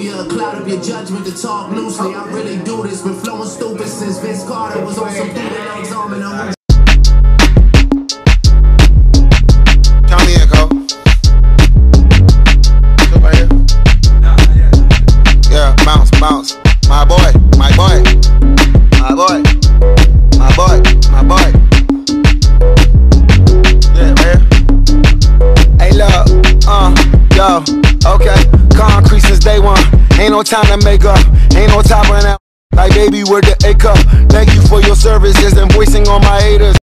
you a cloud of your judgment to talk loosely. I really do this, been flowing stupid since Vince Carter was on some dude in Legs Arm and I'm Count me in, Cole. Right here. Yeah, bounce, bounce. My boy, my boy. My boy. My boy, my boy. Yeah, right here. Hey, look, yo, okay. Concrete since day one. Ain't no time to make up. Ain't no time running out. Like, baby, where the A cup? Thank you for your services and voicing on my haters.